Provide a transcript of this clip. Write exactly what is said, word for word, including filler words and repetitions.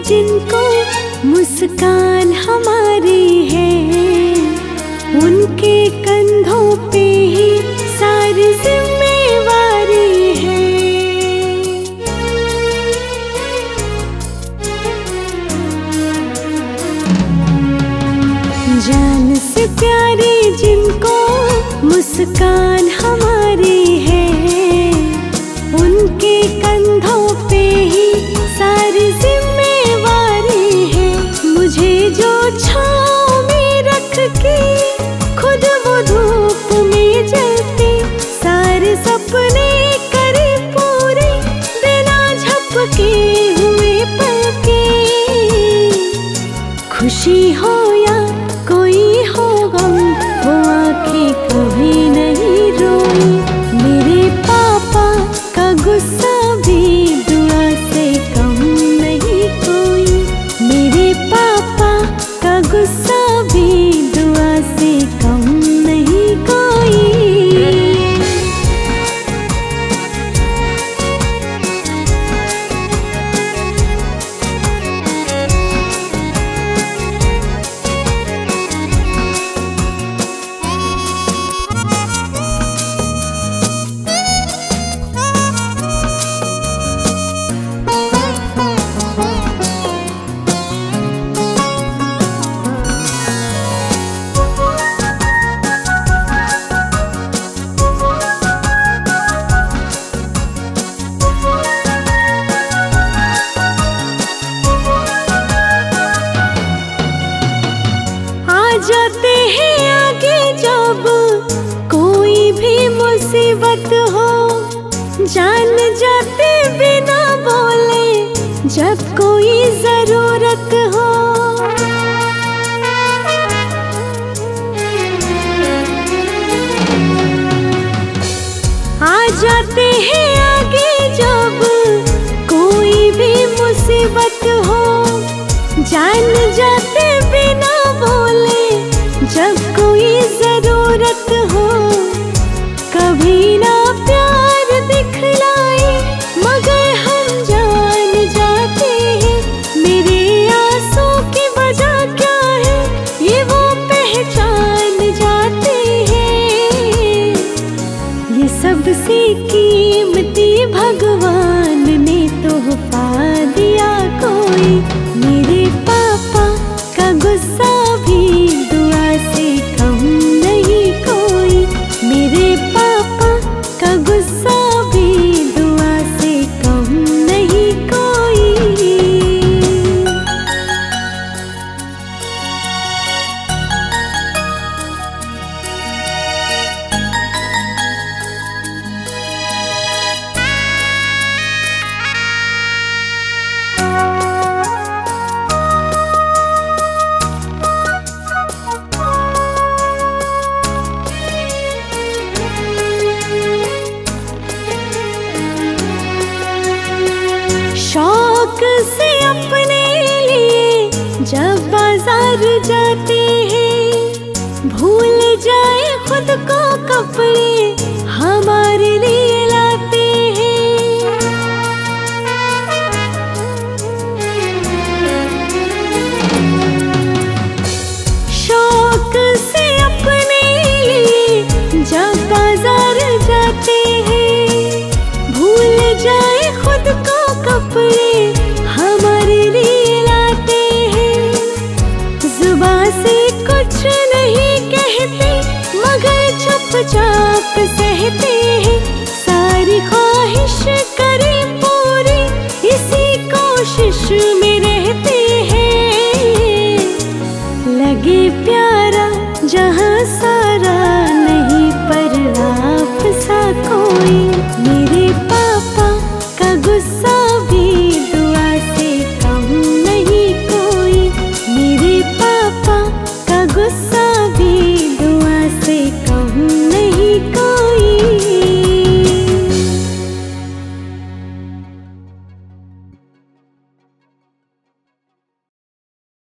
जिनको मुस्कान हमारी है, उनके कंधों पे ही सारी जिम्मेवारी है। जान से प्यारी जिनको मुस्कान हमारी है, उनके कंधों पे ही सारी जिम्मेवारी है। मुझे जो छाँव में रख के खुद वो धूप में जलते, सारे सपने करे पूरे बिना झपके हुए पलके। खुशी हो या कोई हो गम, वो आंखें कभी नहीं रोई। मेरे पापा का गुस्सा भी दुआ से कम नहीं कोई। मेरे पापा का गुस्सा भी दुआ से कम नहीं कोई। जाते हैं आगे जब कोई भी मुसीबत हो, जान जाते बिना बोले जब कोई जरूरत हो। आ जाते हैं आगे जब कोई भी मुसीबत हो, जान जाते बिना बोले जब कोई जरूरत हो। कभी ना प्यार दिखलाए मगर हम जान जाते हैं, मेरे आंसू की वजह क्या है ये वो पहचान जाते हैं। ये सबसे कीमती भगवान ने तोहफा दिया कोई। मेरे पापा का गुस्सा भी दुआ से कम नहीं कोई। मेरे पापा का गुस्सा भी दुआ से कम नहीं कोई। शौक से अपने लिए जब बाजार जाते हैं, भूल जाए खुद को कपड़े हमारे लिए लाते हैं। शौक से अपने लिए जब बाजार जाते हैं, भूल जाए खुद को कपड़े हमारे लिए लाते हैं। जुबान से कुछ नहीं कहते मगर चुपचाप सहते